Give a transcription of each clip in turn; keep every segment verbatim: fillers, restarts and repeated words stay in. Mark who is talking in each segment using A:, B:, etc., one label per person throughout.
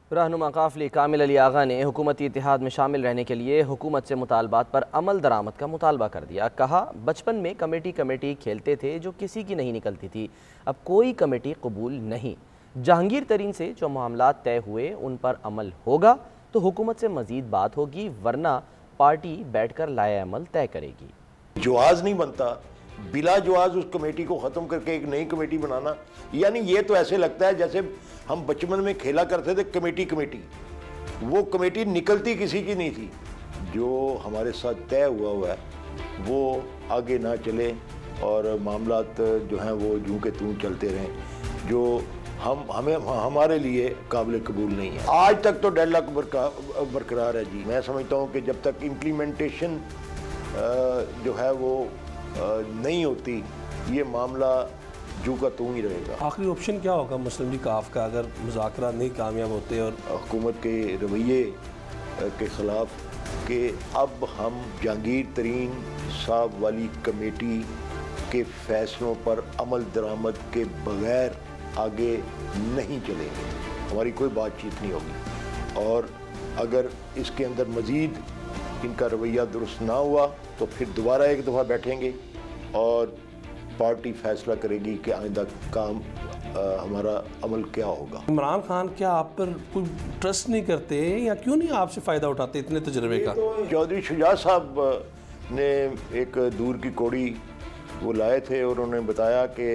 A: रहनुमा काफिले कामिल अली आगा ने हुकूमती इतिहाद में शामिल रहने के लिए हुकूमत से मुतालबात पर अमल दरामद का मुतालबा कर दिया। कहा, बचपन में कमेटी कमेटी खेलते थे जो किसी की नहीं निकलती थी, अब कोई कमेटी कबूल नहीं। जहांगीर तरीन से जो मामलात तय हुए उन पर अमल होगा तो हुकूमत से मजीद बात होगी, वरना पार्टी बैठकर लाए अमल तय करेगी।
B: जवाज़ नहीं बनता, बिला जवाज़ उस कमेटी को ख़त्म करके एक नई कमेटी बनाना, यानी ये तो ऐसे लगता है जैसे हम बचपन में खेला करते थे कमेटी कमेटी। वो कमेटी निकलती किसी की नहीं थी। जो हमारे साथ तय हुआ हुआ है वो आगे ना चले और मामलात जो हैं वो जूं के तूं चलते रहें, जो हम हमें हमारे लिए काबिल कबूल नहीं है। आज तक तो डेडलॉक बरकरार है जी। मैं समझता हूँ कि जब तक इम्प्लीमेंटेशन जो है वो नहीं होती, ये मामला जू का तू ही रहेगा।
C: आखिरी ऑप्शन क्या होगा मुस्लिम लीग काफ का अगर मुज़ाकरात नहीं कामयाब होते और
B: हुकूमत के रवैये के ख़िलाफ़ कि अब हम जहांगीर तरीन साहब वाली कमेटी के फ़ैसलों पर अमल दरामद के बग़ैर आगे नहीं चलेंगे, हमारी कोई बातचीत नहीं होगी। और अगर इसके अंदर मज़ीद इनका रवैया दुरुस्त ना हुआ तो फिर दोबारा एक दफ़ा बैठेंगे और पार्टी फैसला करेगी कि आइंदा काम आ, हमारा अमल क्या होगा।
C: इमरान खान क्या आप पर कोई ट्रस्ट नहीं करते या क्यों नहीं आपसे फ़ायदा उठाते इतने तजर्बे का?
B: तो चौधरी शुजा साहब ने एक दूर की कौड़ी वो लाए थे और उन्होंने बताया कि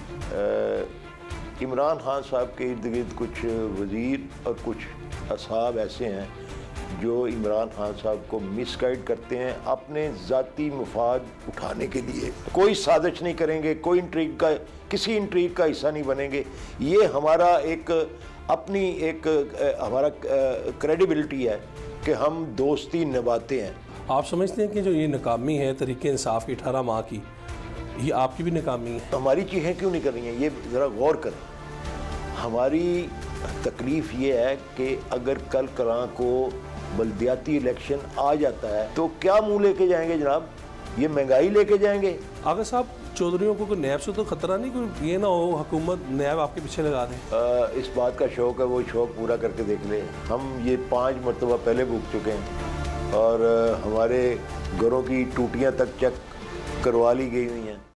B: इमरान खान साहब के इर्द गिर्द कुछ वज़ीर और कुछ असहाब ऐसे हैं जो इमरान खान साहब को मिसगाइड करते हैं अपने ज़ाती मुफाद उठाने के लिए। कोई साजिश नहीं करेंगे, कोई इंट्रीग का किसी इंट्रीग का हिस्सा नहीं बनेंगे। ये हमारा एक अपनी एक हमारा क्रेडिबिलिटी है कि हम दोस्ती निभाते हैं।
C: आप समझते हैं कि जो ये नाकामी है तरीके इंसाफ की अठारह माह की, ये आपकी भी नाकामी है?
B: हमारी चीज़ें क्यों नहीं कर रही हैं, ये ज़रा गौर करें। हमारी तकलीफ़ ये है कि अगर कल कलां को बल्दियाती इलेक्शन आ जाता है तो क्या मुंह लेके जाएंगे जनाब? ये महंगाई लेके जाएंगे।
C: आगा साहब, चौधरियों को कोई नैब से तो खतरा नहीं, कोई ये ना हो हुकूमत नैब आपके पीछे लगा दें?
B: इस बात का शौक़ है, वो शौक़ पूरा करके देख ले। हम ये पाँच मरतबा पहले भूग चुके हैं और हमारे घरों की टूटियाँ तक चेक करवा ली गई हुई हैं।